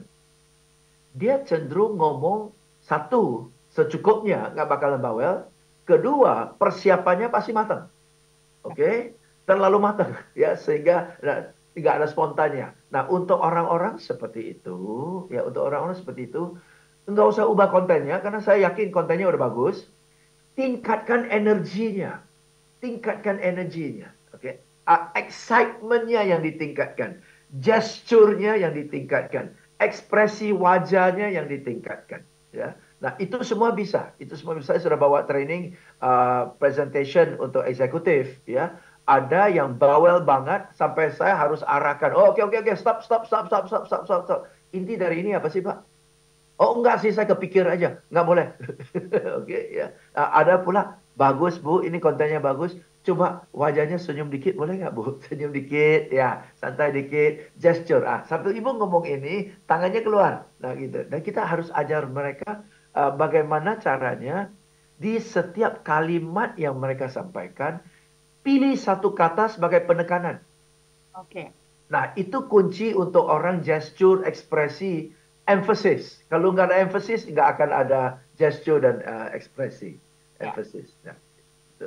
dia cenderung ngomong satu secukupnya, nggak bakalan bawel. Kedua, persiapannya pasti matang, oke, okay? Terlalu matang, ya sehingga nah, nggak ada spontannya. Nah, untuk orang-orang seperti itu, ya untuk orang-orang seperti itu, nggak usah ubah kontennya, karena saya yakin kontennya udah bagus. Tingkatkan energinya, tingkatkan energinya, oke? Okay? Uh, excitementnya yang ditingkatkan, gesturnya yang ditingkatkan, ekspresi wajahnya yang ditingkatkan, ya. Nah, itu semua bisa, itu semua bisa. Saya sudah bawa training uh, presentation untuk eksekutif, ya. Ada yang bawel banget sampai saya harus arahkan. Oh, oke, oke, oke, stop, stop, stop, stop, stop, stop, stop, stop. Inti dari ini apa sih, Pak? Oh, enggak sih, saya kepikir aja. Nggak boleh. Oke, okay, ya. Nah, ada pula, bagus, Bu, ini kontennya bagus. Coba wajahnya senyum dikit, boleh nggak, Bu? Senyum dikit, ya. Santai dikit, gesture. Ah, sambil Ibu ngomong ini, tangannya keluar. Nah, gitu. Dan kita harus ajar mereka uh, bagaimana caranya di setiap kalimat yang mereka sampaikan, pilih satu kata sebagai penekanan. Oke. Okay. Nah, itu kunci untuk orang gesture, ekspresi, emphasis. Kalau nggak ada emphasis, nggak akan ada gesture dan uh, ekspresi. Ya. Emphasis. Nah, itu.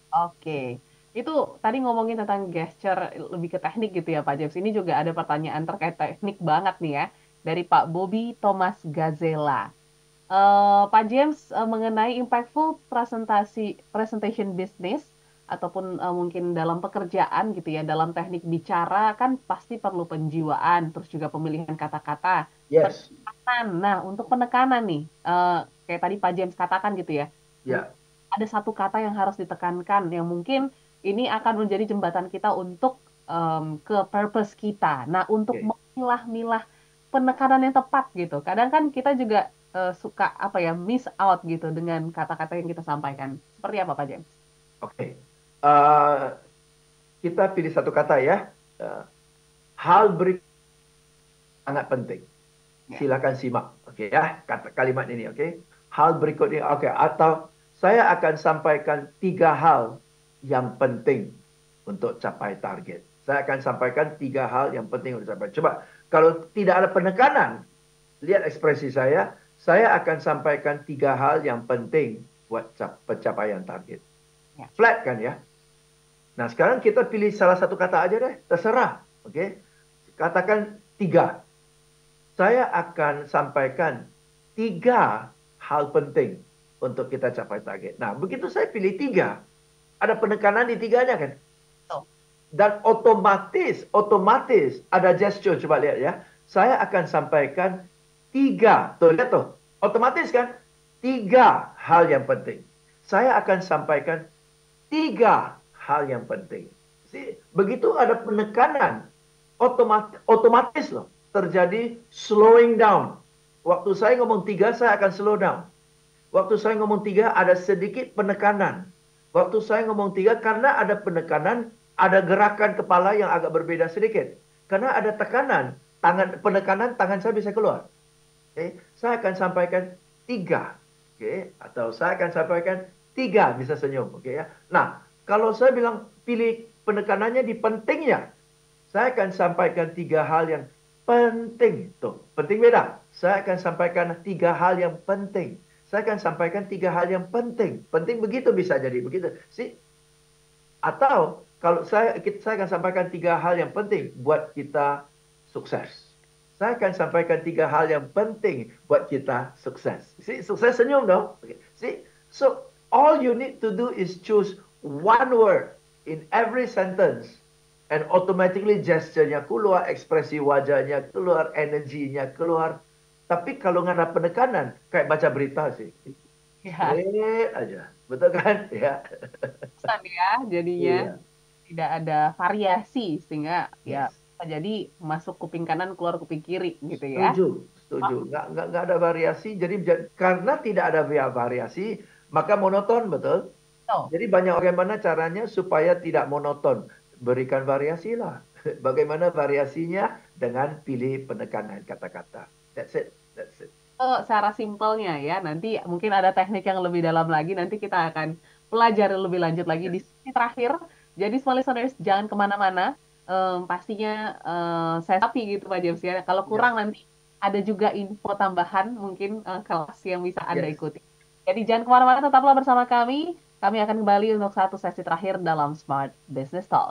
Oke. Itu tadi ngomongin tentang gesture lebih ke teknik gitu ya Pak James. Ini juga ada pertanyaan terkait teknik banget nih ya. Dari Pak Bobby Thomas Gazela. Uh, Pak James uh, mengenai impactful presentasi presentation business ataupun uh, mungkin dalam pekerjaan gitu ya, dalam teknik bicara kan pasti perlu penjiwaan, terus juga pemilihan kata-kata. Yes. Penekanan. Nah, untuk penekanan nih, uh, kayak tadi Pak James katakan gitu ya. Ya. Ada satu kata yang harus ditekankan yang mungkin ini akan menjadi jembatan kita untuk um, ke purpose kita. Nah, untuk Okay. memilah-milah penekanan yang tepat gitu. Kadang kan kita juga uh, suka apa ya, miss out gitu dengan kata-kata yang kita sampaikan. Seperti apa Pak James? Oke. Okay. Uh, kita pilih satu kata ya. Uh, hal berikut sangat penting. Silakan simak. Oke okay, ya, kata kalimat ini. Oke. Okay? Hal berikut ini. Oke. Okay. Atau saya akan sampaikan tiga hal yang penting untuk capai target. Saya akan sampaikan tiga hal yang penting untuk capai. Coba kalau tidak ada penekanan, lihat ekspresi saya. Saya akan sampaikan tiga hal yang penting buat pencapaian target. Ya. Flat kan ya? Nah, sekarang kita pilih salah satu kata aja deh, terserah. Oke. Okay? Katakan tiga. Saya akan sampaikan tiga hal penting untuk kita capai target. Nah, begitu saya pilih tiga, ada penekanan di tiganya kan? Oh. Dan otomatis, otomatis ada gesture, coba lihat ya. Saya akan sampaikan tiga, tuh lihat tuh, otomatis kan? Tiga hal yang penting. Saya akan sampaikan tiga hal yang penting. See, begitu ada penekanan, otomatis, otomatis loh terjadi slowing down. Waktu saya ngomong tiga, saya akan slow down. Waktu saya ngomong tiga, ada sedikit penekanan. Waktu saya ngomong tiga, karena ada penekanan, ada gerakan kepala yang agak berbeda sedikit. Karena ada tekanan, tangan penekanan, tangan saya bisa keluar. Okay? Saya akan sampaikan tiga. Okay? Atau saya akan sampaikan tiga, bisa senyum. Okay, ya? Nah, kalau saya bilang pilih penekanannya di pentingnya, saya akan sampaikan tiga hal yang penting. Tuh, penting beda. Saya akan sampaikan tiga hal yang penting. Saya akan sampaikan tiga hal yang penting. Penting begitu bisa jadi begitu. See? Atau kalau saya saya akan sampaikan tiga hal yang penting buat kita sukses. Saya akan sampaikan tiga hal yang penting buat kita sukses. See, sukses senyum dong. Okay. See, so all you need to do is choose one word in every sentence, and automatically gesture-nya keluar, ekspresi wajahnya keluar, energinya keluar. Tapi kalau nggak ada penekanan, kayak baca berita sih. Ya. Eh aja, betul kan? Ya. Pesan ya, jadinya Iya. tidak ada variasi sehingga ya bisa jadi masuk kuping kanan keluar kuping kiri gitu ya. Setuju, setuju. Nggak, nggak, nggak ada variasi. Jadi ja- karena tidak ada via- variasi, maka monoton, betul? Oh. Jadi banyak bagaimana caranya supaya tidak monoton. Berikan variasi lah. Bagaimana variasinya dengan pilih penekanan kata-kata. That's it. That's it. Oh, cara simpelnya ya, nanti mungkin ada teknik yang lebih dalam lagi, nanti kita akan pelajari lebih lanjut lagi di sesi terakhir. Jadi small listeners, jangan kemana-mana. Em, pastinya eh, saya sapi gitu Pak James ya. Kalau kurang nanti ada juga info tambahan mungkin eh, kelas yang bisa Anda Yes. ikuti. Jadi jangan kemana-mana, tetaplah bersama kami. Kami akan kembali untuk satu sesi terakhir dalam Smart Business Talk.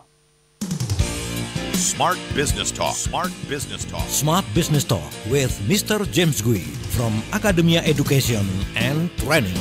Smart Business Talk. Smart Business Talk. Smart Business Talk with Mister James Gui from Academia Education and Training.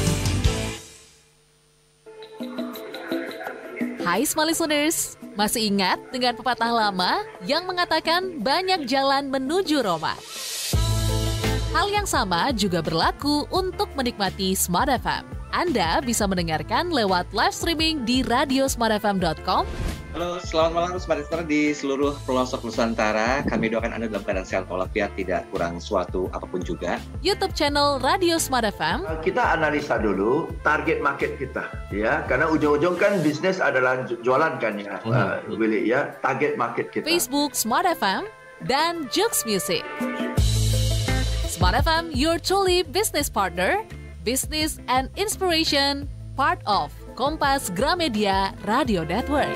Hai small listeners, masih ingat dengan pepatah lama yang mengatakan banyak jalan menuju Roma? Hal yang sama juga berlaku untuk menikmati Smart F M. Anda bisa mendengarkan lewat live streaming di radio smart f m dot com. Halo, selamat malam Smart Listener di seluruh pelosok Nusantara. Kami doakan Anda dalam keadaan sehat walafiat, tidak kurang suatu apapun juga. YouTube channel Radio Smart F M. Kita analisa dulu target market kita, ya, karena ujung-ujung kan bisnis adalah ju- jualan kan ya, uh, Willy ya, target market kita. Facebook Smart F M, dan Jux Music. Smart F M, your truly business partner, business and inspiration, part of Kompas Gramedia Radio Network.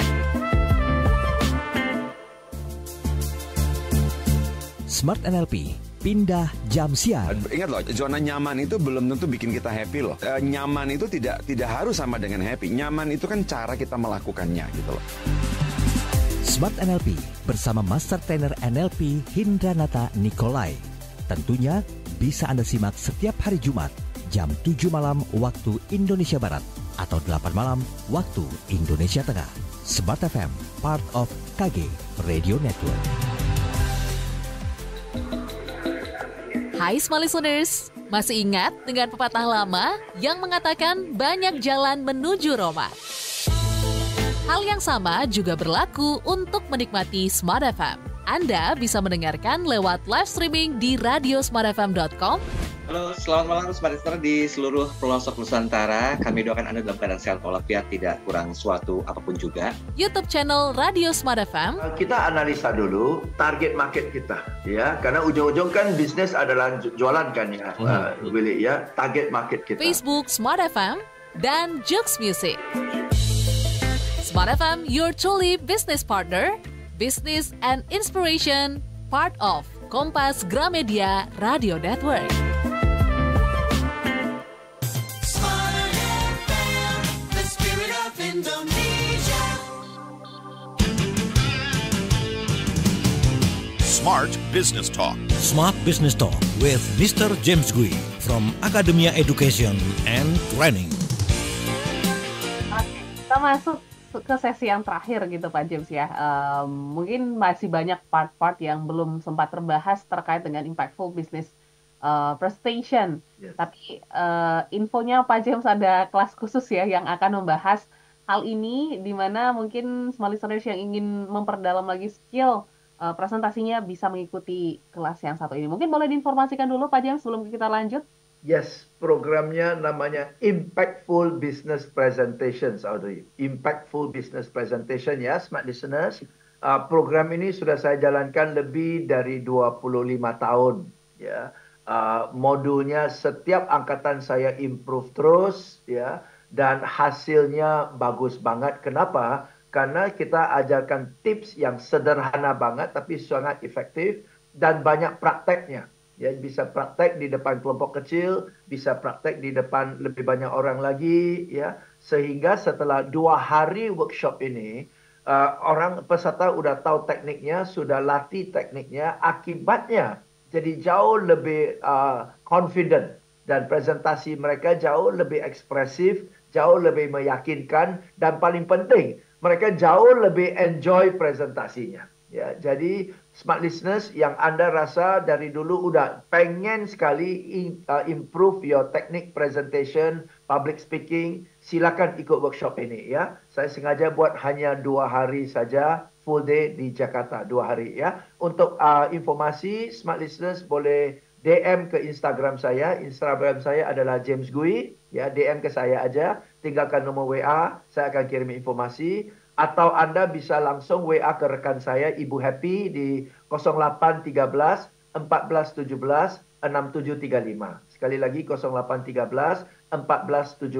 Smart N L P, pindah jam siar. Ingat loh, zona nyaman itu belum tentu bikin kita happy loh. E, nyaman itu tidak tidak harus sama dengan happy. Nyaman itu kan cara kita melakukannya gitu loh. Smart N L P bersama Master Trainer N L P Hindranata Nikolai. Tentunya bisa Anda simak setiap hari Jumat jam tujuh malam waktu Indonesia Barat atau delapan malam waktu Indonesia Tengah. Smart F M, part of K G Radio Network. Hai small listeners, masih ingat dengan pepatah lama yang mengatakan banyak jalan menuju Roma? Hal yang sama juga berlaku untuk menikmati Smart F M. Anda bisa mendengarkan lewat live streaming di radio smart f m dot com. Halo, selamat malam Smart Listener di seluruh pelosok Nusantara. Kami doakan Anda dalam keadaan sehat walafiat, tidak kurang suatu apapun juga. YouTube channel Radio Smart F M. Kita analisa dulu target market kita, ya, karena ujung-ujung kan bisnis adalah ju- jualan kan ya, uh, Willy ya, target market kita. Facebook Smart F M, dan Jux Music. Smart F M, your truly business partner, business and inspiration, part of Kompas Gramedia Radio Network. Smart F M, the spirit of Indonesia. Smart Business Talk. Smart Business Talk with Mister James Gui from Academia Education and Training. Oke, kita masuk ke sesi yang terakhir gitu Pak James ya. Um, mungkin masih banyak part-part yang belum sempat terbahas terkait dengan impactful business uh, presentation. Yes. Tapi uh, infonya Pak James ada kelas khusus ya yang akan membahas hal ini, di mana mungkin smart listeners yang ingin memperdalam lagi skill uh, presentasinya bisa mengikuti kelas yang satu ini. Mungkin boleh diinformasikan dulu Pak James sebelum kita lanjut. Yes, programnya namanya Impactful Business Presentations, Audrey. Impactful Business Presentation ya, smart listeners. Uh, program ini sudah saya jalankan lebih dari dua puluh lima tahun. Ya, uh, modulnya setiap angkatan saya improve terus, ya, dan hasilnya bagus banget. Kenapa? Karena kita ajarkan tips yang sederhana banget, tapi sangat efektif dan banyak prakteknya. Ya, bisa praktek di depan kelompok kecil, bisa praktek di depan lebih banyak orang lagi, ya. Sehingga setelah dua hari workshop ini, uh, orang peserta udah tahu tekniknya, sudah latih tekniknya, akibatnya jadi jauh lebih uh, confident dan presentasi mereka jauh lebih ekspresif, jauh lebih meyakinkan, dan paling penting mereka jauh lebih enjoy presentasinya. Ya, jadi smart listeners yang Anda rasa dari dulu udah pengen sekali in, uh, improve your technique presentation, public speaking, silakan ikut workshop ini ya. Saya sengaja buat hanya dua hari saja, full day di Jakarta, dua hari ya. Untuk uh, informasi smart listeners boleh D M ke Instagram saya. Instagram saya adalah James Gui, ya, D M ke saya aja, tinggalkan nomor W A, saya akan kirim informasi. Atau Anda bisa langsung W A ke rekan saya, Ibu Happy, di nol delapan satu tiga empat satu tujuh enam tujuh tiga lima. Sekali lagi nol delapan satu tiga empat tujuh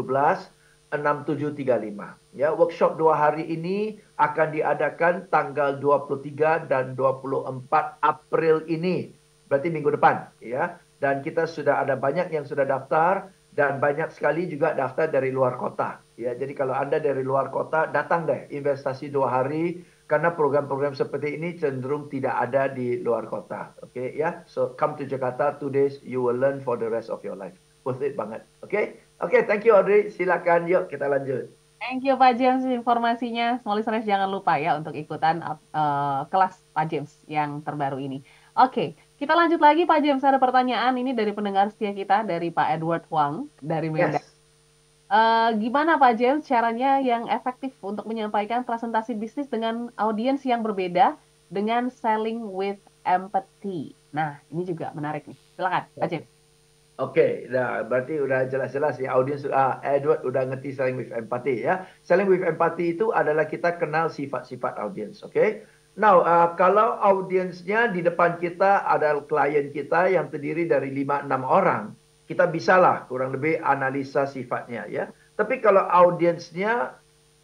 enam tujuh tiga lima. Ya, workshop dua hari ini akan diadakan tanggal dua puluh tiga dan dua puluh empat April ini. Berarti minggu depan, ya. Dan kita sudah ada banyak yang sudah daftar dan banyak sekali juga daftar dari luar kota. Ya, jadi kalau Anda dari luar kota, datang deh investasi dua hari karena program-program seperti ini cenderung tidak ada di luar kota. Oke, okay, ya. So come to Jakarta two days, you will learn for the rest of your life. Worth it banget. Oke. Okay? Oke, okay, thank you Audrey. Silakan yuk kita lanjut. Thank you Pak James informasinya. Small listeners jangan lupa ya untuk ikutan uh, kelas Pak James yang terbaru ini. Oke, okay, kita lanjut lagi Pak James. Ada pertanyaan ini dari pendengar setia kita, dari Pak Edward Huang dari Medan. Yes. Uh, gimana Pak James caranya yang efektif untuk menyampaikan presentasi bisnis dengan audiens yang berbeda dengan selling with empathy? Nah, ini juga menarik nih. Silakan Pak James. Oke, okay, nah berarti udah jelas-jelas ya audiens, uh, Edward udah ngerti selling with empathy ya. Selling with empathy itu adalah kita kenal sifat-sifat audiens, oke? Okay? Now, uh, kalau audiensnya di depan kita ada klien kita yang terdiri dari lima enam orang, kita bisalah kurang lebih analisa sifatnya ya. Tapi kalau audiensnya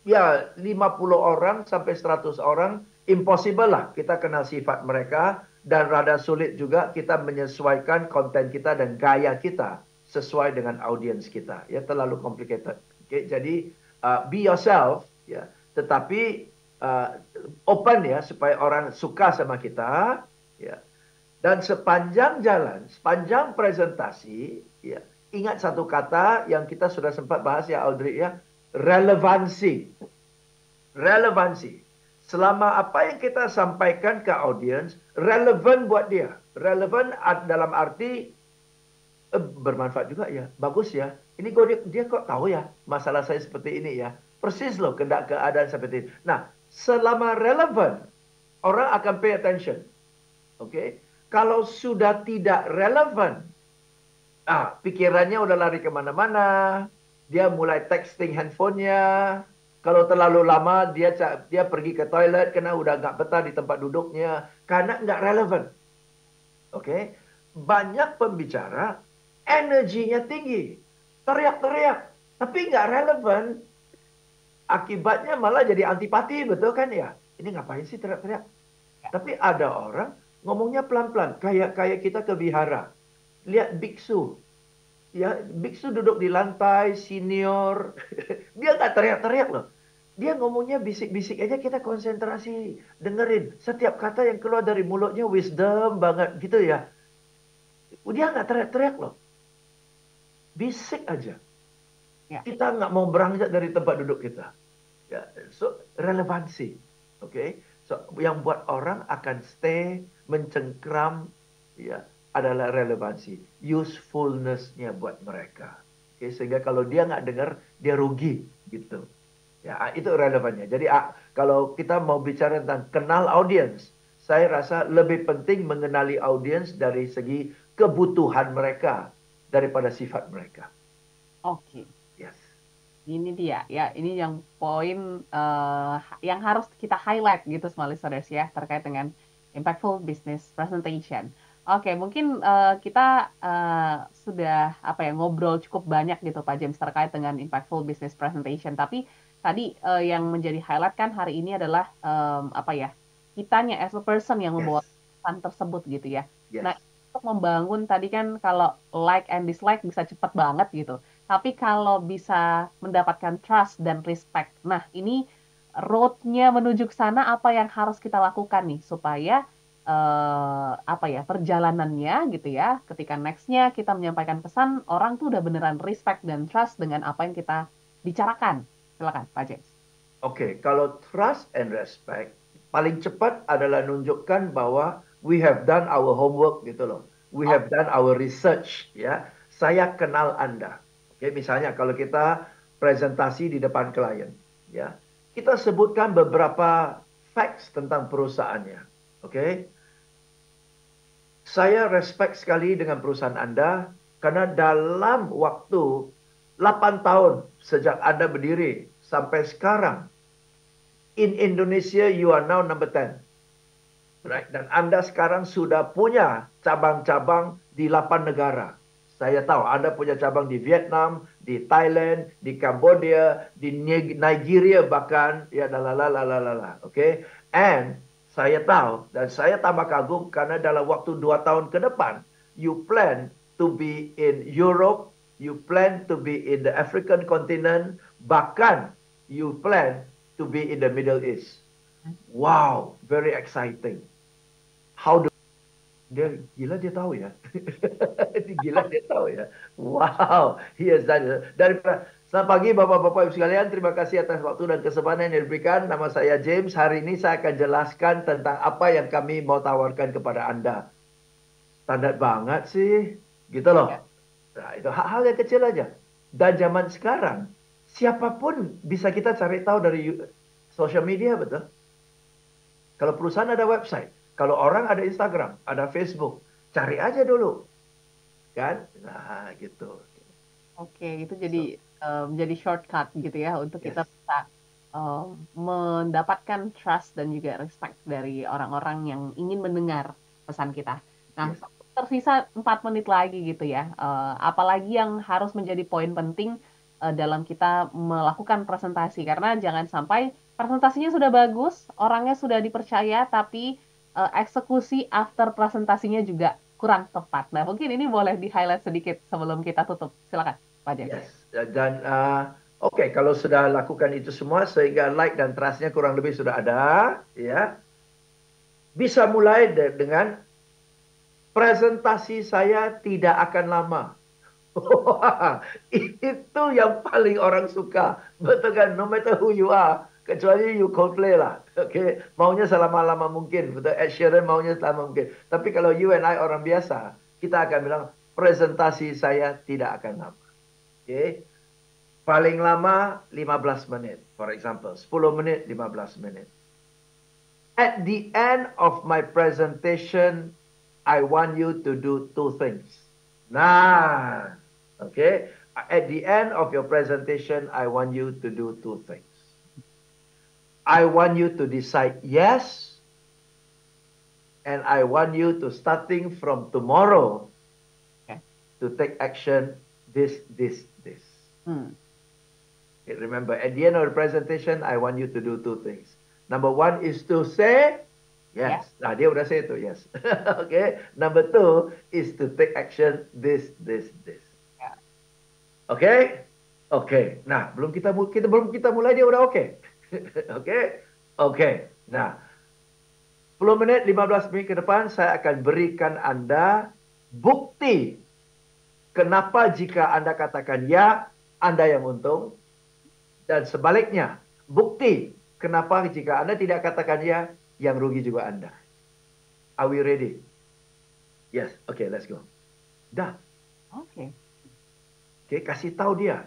ya lima puluh orang sampai seratus orang, impossible lah kita kenal sifat mereka, dan rada sulit juga kita menyesuaikan konten kita dan gaya kita sesuai dengan audiens kita. Ya, terlalu complicated. Okay? Jadi uh, be yourself ya, tetapi uh, open ya supaya orang suka sama kita ya. Dan sepanjang jalan, sepanjang presentasi, ya, ingat satu kata yang kita sudah sempat bahas ya Audrey ya, relevansi. Relevansi. Selama apa yang kita sampaikan ke audiens, relevan buat dia. Relevan dalam arti eh, bermanfaat juga ya, bagus ya. Ini kok dia, dia kok tahu ya masalah saya seperti ini ya. Persis loh kendak keadaan seperti ini. Nah, selama relevan, orang akan pay attention. Oke? Okay? Kalau sudah tidak relevan, ah, pikirannya udah lari kemana-mana, dia mulai texting handphonenya. Kalau terlalu lama, dia dia pergi ke toilet karena udah nggak betah di tempat duduknya, karena nggak relevan. Oke, okay? Banyak pembicara, energinya tinggi, teriak-teriak, tapi nggak relevan. Akibatnya malah jadi antipati, betul kan ya? Ini ngapain sih teriak-teriak? Tapi ada orang ngomongnya pelan-pelan, kayak kayak kita ke vihara. Lihat biksu. Ya, biksu duduk di lantai, senior. Dia nggak teriak-teriak loh. Dia ngomongnya bisik-bisik aja, kita konsentrasi. Dengerin. Setiap kata yang keluar dari mulutnya wisdom banget gitu ya. Dia nggak teriak-teriak loh. Bisik aja. Ya. Kita nggak mau beranjak dari tempat duduk kita. Ya, so, relevansi. Oke. Okay? So, yang buat orang akan stay, mencengkram, ya, adalah relevansi, usefulness-nya buat mereka. Oke, sehingga kalau dia nggak dengar, dia rugi gitu. Ya, itu relevannya. Jadi kalau kita mau bicara tentang kenal audiens, saya rasa lebih penting mengenali audiens dari segi kebutuhan mereka daripada sifat mereka. Oke. Yes. Ini dia ya, ini yang poin uh, yang harus kita highlight gitu, smart listeners ya, terkait dengan impactful business presentation. Oke, mungkin uh, kita uh, sudah apa ya ngobrol cukup banyak gitu Pak James terkait dengan impactful business presentation. Tapi tadi uh, yang menjadi highlight kan hari ini adalah um, apa ya kitanya as a person yang membawa pesan tersebut gitu ya. Yes. Nah, untuk membangun tadi kan kalau like and dislike bisa cepat banget gitu. Tapi kalau bisa mendapatkan trust dan respect, nah ini road-nya menuju ke sana apa yang harus kita lakukan nih supaya uh, apa ya perjalanannya gitu ya. Ketika next-nya kita menyampaikan pesan, orang tuh udah beneran respect dan trust dengan apa yang kita bicarakan. Silakan Pak James. Oke, okay, kalau trust and respect paling cepat adalah nunjukkan bahwa we have done our homework gitu loh. We have done our research ya. Saya kenal Anda. Oke, misalnya kalau kita presentasi di depan klien ya. Kita sebutkan beberapa facts tentang perusahaannya. Oke. Saya respect sekali dengan perusahaan Anda karena dalam waktu delapan tahun sejak Anda berdiri sampai sekarang in Indonesia, you are now number ten. Right? Dan Anda sekarang sudah punya cabang-cabang di delapan negara. Saya tahu Anda punya cabang di Vietnam, di Thailand, di Cambodia, di Nigeria bahkan. Ya, lalalala. Oke. Okay? And saya tahu dan saya tambah kagum karena dalam waktu dua tahun ke depan, you plan to be in Europe, you plan to be in the African continent, bahkan you plan to be in the Middle East. Wow, very exciting. How do dia gila dia tahu ya. Gila dia tahu ya. Wow, he has done it. Daripada selamat pagi Bapak-bapak Ibu sekalian, terima kasih atas waktu dan kesempatan yang diberikan. Nama saya James. Hari ini saya akan jelaskan tentang apa yang kami mau tawarkan kepada Anda. Standar banget sih, gitu loh. Nah, itu hal-hal yang kecil aja. Dan zaman sekarang siapapun bisa kita cari tahu dari social media, betul? Kalau perusahaan ada website, kalau orang ada Instagram, ada Facebook, cari aja dulu, kan? Nah, gitu. Oke, itu jadi so, um, jadi shortcut gitu ya untuk yes. kita bisa um, mendapatkan trust dan juga respect dari orang-orang yang ingin mendengar pesan kita. Nah, yes. tersisa empat menit lagi gitu ya. Uh, apalagi yang harus menjadi poin penting dalam kita melakukan presentasi, karena jangan sampai presentasinya sudah bagus, orangnya sudah dipercaya, tapi uh, eksekusi after presentasinya juga kurang tepat. Nah, mungkin ini boleh di-highlight sedikit sebelum kita tutup. Silakan, Pak James. Yes. Dan uh, oke, okay, kalau sudah lakukan itu semua sehingga like dan trust-nya kurang lebih sudah ada, ya, bisa mulai de dengan presentasi saya tidak akan lama. Itu yang paling orang suka, betul kan? No matter who you are, kecuali you Coldplay lah, oke? Okay? Maunya selama-lama mungkin, betul? Ed Sheeran maunya selama mungkin. Tapi kalau you and I orang biasa, kita akan bilang presentasi saya tidak akan lama, oke? Okay? Paling lama lima belas menit, for example, sepuluh menit, lima belas menit. At the end of my presentation, I want you to do two things. Nah, okay. At the end of your presentation, I want you to do two things. I want you to decide yes, and I want you to, starting from tomorrow, okay, to take action this, this, this. Hmm. Okay, remember, at the end of the presentation, I want you to do two things. Number one is to say yes. yes. Nah, dia udah say itu, yes. Okay. Number two is to take action this, this, this. Yeah. Oke? Okay? Oke. Okay. Nah, belum kita kita belum kita mulai dia udah oke. Okay. Oke? Okay? Oke. Okay. Nah, sepuluh menit, lima belas menit ke depan saya akan berikan Anda bukti kenapa jika Anda katakan ya, Anda yang untung, dan sebaliknya, bukti kenapa jika Anda tidak katakan ya, yang rugi juga Anda. Are we ready? Yes, okay, let's go. Dah. Oke. Okay, kasih tahu dia.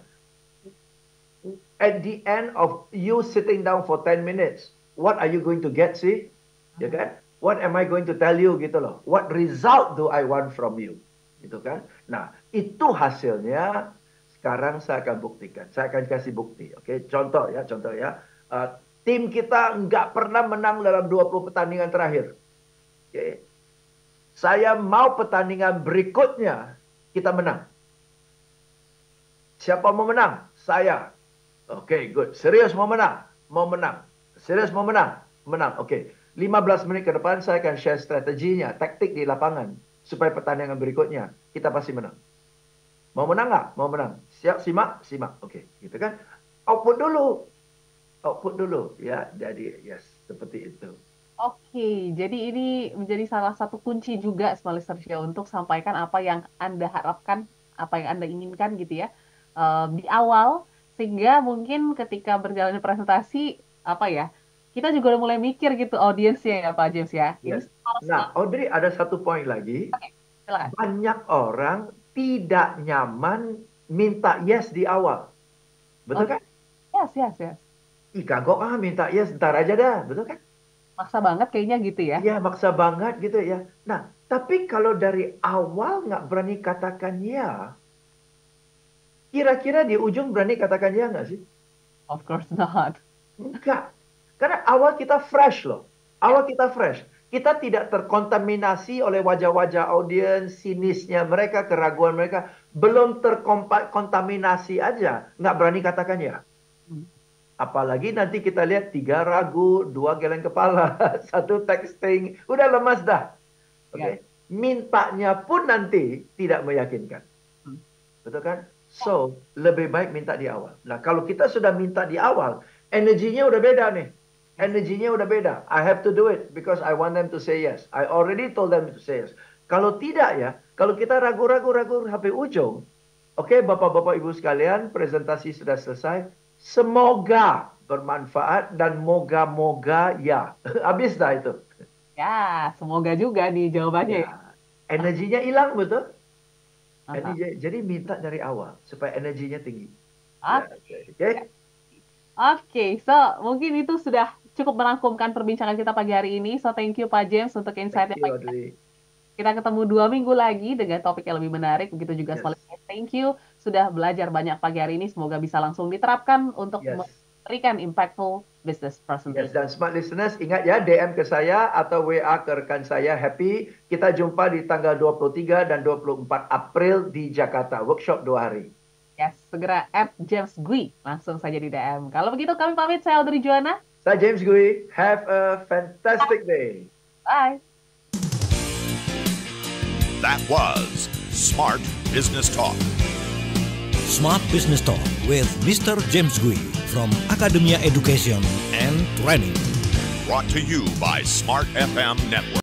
At the end of you sitting down for ten minutes, what are you going to get, sih? Ya kan? What am I going to tell you gitu loh? What result do I want from you? Gitu kan? Nah, itu hasilnya sekarang saya akan buktikan. Saya akan kasih bukti. Oke, contoh ya, contoh ya. Uh, tim kita nggak pernah menang dalam dua puluh pertandingan terakhir. Oke. Saya mau pertandingan berikutnya kita menang. Siapa mau menang? Saya. Oke, okay, good. Serius mau menang? Mau menang. Serius mau menang? Menang. Oke. Okay. lima belas menit ke depan saya akan share strateginya, taktik di lapangan. Supaya pertandingan berikutnya kita pasti menang. Mau menang nggak? Mau menang. Siap, simak? Simak. Oke. Okay. Gitu kan? Output dulu. Output dulu. Ya, jadi yes. Seperti itu. Oke, jadi ini menjadi salah satu kunci juga Smart Listeners ya untuk sampaikan apa yang Anda harapkan, apa yang Anda inginkan gitu ya. Um, di awal, sehingga mungkin ketika berjalan presentasi, apa ya, kita juga udah mulai mikir gitu audiensnya ya Pak James ya. Yes. Ini harus Nah, Audrey ada satu poin lagi. Oke, silakan. Banyak orang tidak nyaman minta yes di awal. Betul Oke. kan? Yes, yes, yes. Ih, kagok ah minta yes ntar aja dah. Betul kan? Maksa banget kayaknya gitu ya. Iya, maksa banget gitu ya. Nah, tapi kalau dari awal nggak berani katakan ya, kira-kira di ujung berani katakan ya nggak sih? Of course not. Enggak. Karena awal kita fresh loh. Awal kita fresh. Kita tidak terkontaminasi oleh wajah-wajah audiens, sinisnya mereka, keraguan mereka. Belum terkontaminasi aja. Nggak berani katakan ya. Apalagi nanti kita lihat tiga ragu, dua geleng kepala, satu texting. Udah lemas dah. Oke. Okay? Mintanya pun nanti tidak meyakinkan. Betul kan? So, lebih baik minta di awal. Nah, kalau kita sudah minta di awal, energinya udah beda nih. Energinya udah beda. I have to do it because I want them to say yes. I already told them to say yes. Kalau tidak ya, kalau kita ragu-ragu-ragu sampai ujung, oke okay, Bapak-Bapak Ibu sekalian, presentasi sudah selesai. Semoga bermanfaat dan moga-moga ya. Habis dah itu. Ya, semoga juga nih jawabannya ya. Energinya hilang betul? Energi, jadi minta dari awal supaya energinya tinggi. Oke. Ya, okay. Oke, okay, so mungkin itu sudah cukup merangkumkan perbincangan kita pagi hari ini. So thank you Pak James untuk insight-nya pagi hari. Kita ketemu dua minggu lagi dengan topik yang lebih menarik. Begitu juga yes. Thank you sudah belajar banyak pagi hari ini. Semoga bisa langsung diterapkan untuk yes. memberikan impactful business presentation. Yes, dan Smart Listeners ingat ya D M ke saya atau W A ke rekan saya Happy. Kita jumpa di tanggal dua puluh tiga dan dua puluh empat April di Jakarta. Workshop dua hari. Yes, segera at James Gui. Langsung saja di D M. Kalau begitu kami pamit. Saya Audrey Joanna. Saya James Gui. Have a fantastic day. Bye. That was Smart Business Talk. Smart Business Talk with Mister James Gui from Academia Education and Training. Brought to you by Smart F M Network.